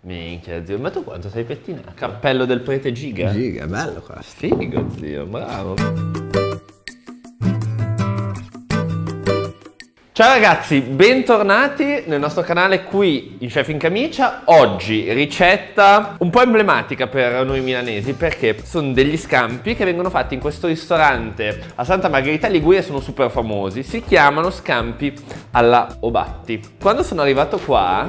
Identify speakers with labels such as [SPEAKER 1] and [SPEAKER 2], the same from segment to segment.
[SPEAKER 1] Minchia, zio, ma tu quanto sei pettinato? Cappello del prete Giga?
[SPEAKER 2] Giga, bello qua.
[SPEAKER 1] Figo, zio, bravo. Ciao ragazzi, bentornati nel nostro canale qui in Chef in Camicia. Oggi ricetta un po' emblematica per noi milanesi perché sono degli scampi che vengono fatti in questo ristorante a Santa Margherita Liguria, sono super famosi. Si chiamano scampi alla Obatti. Quando sono arrivato qua...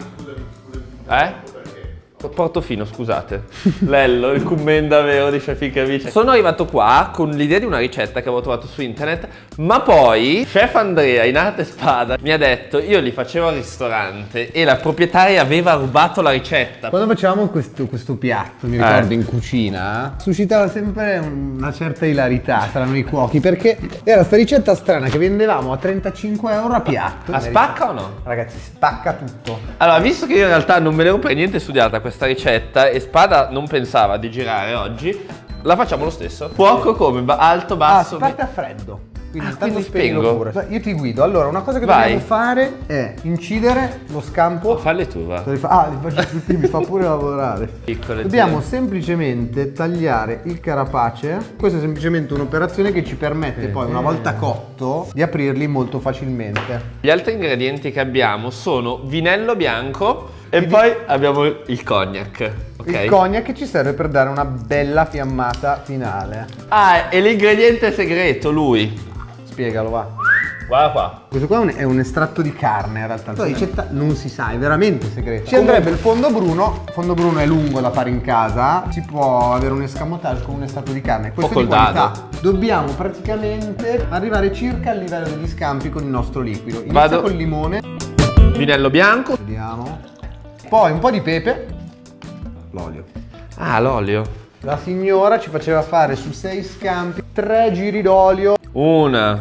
[SPEAKER 1] Portofino, scusate. Lello, il commenda vero di Chef in Camicia. Sono arrivato qua con l'idea di una ricetta che avevo trovato su internet, ma poi Chef Andrea in arte spada mi ha detto, io li facevo al ristorante e la proprietaria aveva rubato la ricetta.
[SPEAKER 2] Quando facevamo questo piatto, mi ricordo, in cucina, suscitava sempre una certa ilarità tra noi cuochi, perché era sta ricetta strana che vendevamo a 35 euro a piatto.
[SPEAKER 1] Ma spacca o no?
[SPEAKER 2] Ragazzi, spacca tutto.
[SPEAKER 1] Allora, visto che io in realtà non me l'ero per niente studiata questa ricetta e Spada non pensava di girare oggi, la facciamo lo stesso. Fuoco come? Alto, basso?
[SPEAKER 2] Si parte a freddo. Quindi
[SPEAKER 1] quindi
[SPEAKER 2] spegnilo
[SPEAKER 1] spengo.
[SPEAKER 2] pure. Io ti guido. Allora, una cosa che
[SPEAKER 1] Vai.
[SPEAKER 2] dobbiamo fare è incidere lo scampo.
[SPEAKER 1] Falli tu, va.
[SPEAKER 2] Li faccio tutti, mi fa pure lavorare.
[SPEAKER 1] Piccole.
[SPEAKER 2] Dobbiamo semplicemente tagliare il carapace. Questa è semplicemente un'operazione che ci permette poi, una volta cotto, di aprirli molto facilmente.
[SPEAKER 1] Gli altri ingredienti che abbiamo sono vinello bianco e poi abbiamo il cognac. Okay.
[SPEAKER 2] Il cognac ci serve per dare una bella fiammata finale.
[SPEAKER 1] Ah, e l'ingrediente segreto, lui.
[SPEAKER 2] Spiegalo, va.
[SPEAKER 1] Guarda qua.
[SPEAKER 2] Questo qua è un estratto di carne in realtà. La ricetta non si sa, è veramente segreta. Ci andrebbe il fondo bruno. Il fondo bruno è lungo da fare in casa. Si può avere un escamotage con un estratto di carne. Questo è di qualità. Dobbiamo praticamente arrivare circa al livello degli scampi con il nostro liquido. Inizia col limone.
[SPEAKER 1] Vinello bianco.
[SPEAKER 2] Vediamo. Poi un po' di pepe. L'olio.
[SPEAKER 1] Ah, l'olio.
[SPEAKER 2] La signora ci faceva fare su 6 scampi 3 giri d'olio.
[SPEAKER 1] 1,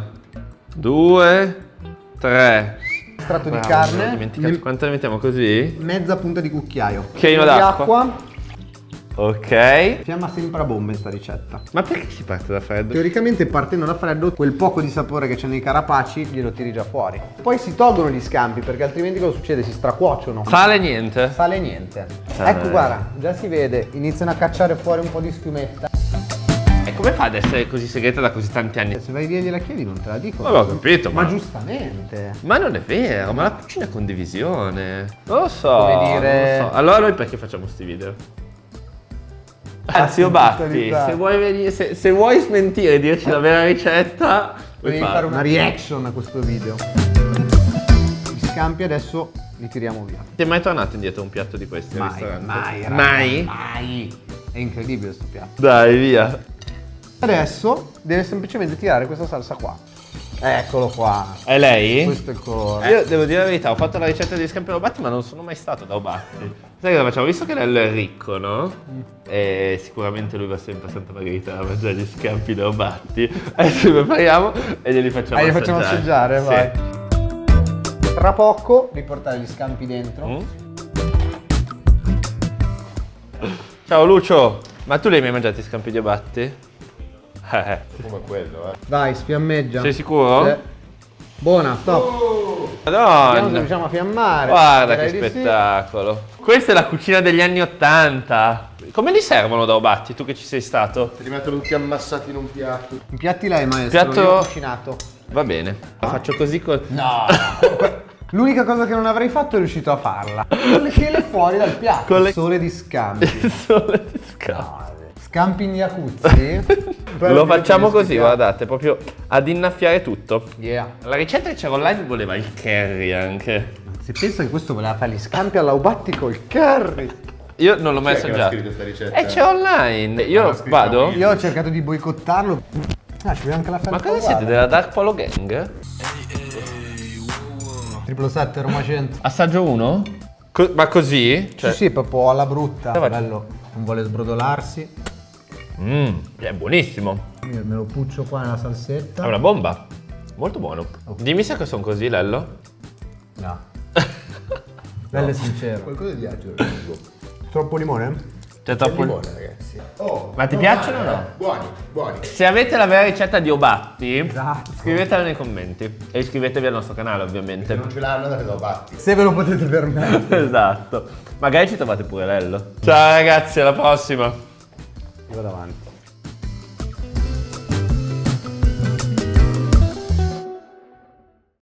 [SPEAKER 1] 2, 3.
[SPEAKER 2] Estratto di carne.
[SPEAKER 1] Quanto ne mettiamo così?
[SPEAKER 2] Mezza punta di cucchiaio.
[SPEAKER 1] Cucchiaino d'acqua. Ok.
[SPEAKER 2] Fiamma sempre a bomba in sta ricetta.
[SPEAKER 1] Ma perché si parte da freddo?
[SPEAKER 2] Teoricamente partendo da freddo quel poco di sapore che c'è nei carapaci glielo tiri già fuori. Poi si tolgono gli scampi perché altrimenti cosa succede? Si stracuociono.
[SPEAKER 1] Sale niente?
[SPEAKER 2] Sale niente. Ecco, guarda, già si vede, iniziano a cacciare fuori un po' di schiumetta.
[SPEAKER 1] E come fa ad essere così segreta da così tanti anni?
[SPEAKER 2] Se vai via e gliela chiedi non te la dico.
[SPEAKER 1] Ma l'ho capito,
[SPEAKER 2] ma giustamente.
[SPEAKER 1] Ma non è vero, ma la cucina è condivisione. Non lo so.
[SPEAKER 2] Come dire...
[SPEAKER 1] Non lo so. Allora noi perché facciamo sti video? Zio Batti, se vuoi venire, se vuoi smentire e dirci la vera ricetta,
[SPEAKER 2] devi fare una reaction a questo video. Gli scampi adesso li tiriamo via.
[SPEAKER 1] Ti è mai tornato indietro un piatto di questi al ristorante?
[SPEAKER 2] Mai. È incredibile questo piatto.
[SPEAKER 1] Dai, via.
[SPEAKER 2] Adesso deve semplicemente tirare questa salsa qua. Eccolo qua.
[SPEAKER 1] È lei?
[SPEAKER 2] Questo è il colore.
[SPEAKER 1] Io devo dire la verità, ho fatto la ricetta degli scampi Obatti, ma non sono mai stato da Obatti. Sai cosa facciamo? Visto che Lello è ricco, no? E sicuramente lui va sempre a Santa Margherita a mangiare gli scampi da Obatti. Adesso li prepariamo e glieli facciamo assaggiare.
[SPEAKER 2] Li facciamo assaggiare,
[SPEAKER 1] sì.
[SPEAKER 2] Vai. Tra poco riportare gli scampi dentro.
[SPEAKER 1] Ciao Lucio, ma tu li hai mai mangiati gli scampi di Obatti?
[SPEAKER 3] Come quello,
[SPEAKER 2] Vai, sfiammeggia.
[SPEAKER 1] Sei sicuro?
[SPEAKER 2] Sì. Buona, stop.
[SPEAKER 1] Madonna.
[SPEAKER 2] Vediamo se riusciamo a fiammare.
[SPEAKER 1] Guarda che
[SPEAKER 2] Direi di
[SPEAKER 1] spettacolo. Questa è la cucina degli anni '80. Come li servono da Obatti, tu che ci sei stato?
[SPEAKER 3] Te li mettono tutti ammassati in un piatto.
[SPEAKER 2] I piatti lei, maestro,
[SPEAKER 1] Piatto...
[SPEAKER 2] io ho cucinato.
[SPEAKER 1] Va bene, la faccio così con...
[SPEAKER 2] No. L'unica cosa che non avrei fatto è riuscito a farla. Con le chele fuori dal piatto.
[SPEAKER 1] Con le...
[SPEAKER 2] Sole di scampi.
[SPEAKER 1] Sole di scampi.
[SPEAKER 2] No, scampi in jacuzzi.
[SPEAKER 1] Lo facciamo così, guardate, proprio ad innaffiare tutto.
[SPEAKER 2] Yeah.
[SPEAKER 1] La ricetta che c'era online voleva il curry anche.
[SPEAKER 2] Si pensa che questo voleva fare gli scampi alla Ubatti col curry.
[SPEAKER 1] Io non l'ho mai
[SPEAKER 3] Chi è che ha
[SPEAKER 1] assaggiato.
[SPEAKER 3] scritto sta ricetta?
[SPEAKER 1] C'è online. Io vado.
[SPEAKER 2] Io ho cercato di boicottarlo. Ah, ci vuole anche la felpa.
[SPEAKER 1] Ma cosa siete, della Dark Polo Gang?
[SPEAKER 2] 777 Roma 100.
[SPEAKER 1] Assaggio 1? Ma così? Cioè...
[SPEAKER 2] Sì, proprio alla brutta.
[SPEAKER 1] Dove-
[SPEAKER 2] Bello, non vuole sbrodolarsi.
[SPEAKER 1] È buonissimo.
[SPEAKER 2] Io me lo puccio qua nella salsetta.
[SPEAKER 1] È una bomba. Molto buono. Dimmi se sono così, Lello.
[SPEAKER 2] No. Bello e sincero.
[SPEAKER 3] Qualcosa di agio.
[SPEAKER 2] Troppo limone?
[SPEAKER 1] C'è troppo
[SPEAKER 3] limone, ragazzi. Oh,
[SPEAKER 1] Ma ti
[SPEAKER 3] non
[SPEAKER 1] piacciono
[SPEAKER 3] male,
[SPEAKER 1] o no?
[SPEAKER 3] Buoni, buoni.
[SPEAKER 1] Se avete la vera ricetta di Obatti,
[SPEAKER 2] Esatto.
[SPEAKER 1] scrivetela nei commenti e iscrivetevi al nostro canale,
[SPEAKER 3] Se
[SPEAKER 1] ovviamente.
[SPEAKER 3] non ce l'hanno, date da batti.
[SPEAKER 2] Se ve lo potete permettere.
[SPEAKER 1] Esatto. Magari ci trovate pure Lello. Ciao ragazzi, alla prossima.
[SPEAKER 2] Io vado avanti.